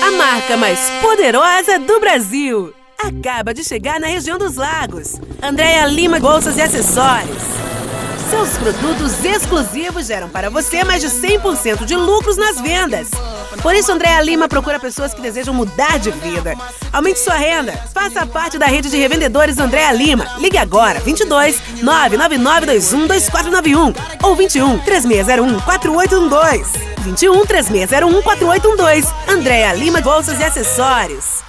a marca mais poderosa do Brasil. Acaba de chegar na região dos Lagos. Andréa Lima Bolsas e Acessórios. Seus produtos exclusivos geram para você mais de 100% de lucros nas vendas. Por isso, Andréa Lima procura pessoas que desejam mudar de vida. Aumente sua renda. Faça parte da rede de revendedores Andréa Lima. Ligue agora, 22 99921 2491 ou 21 3601 4812. 21 3601 4812. Andréa Lima Bolsas e Acessórios.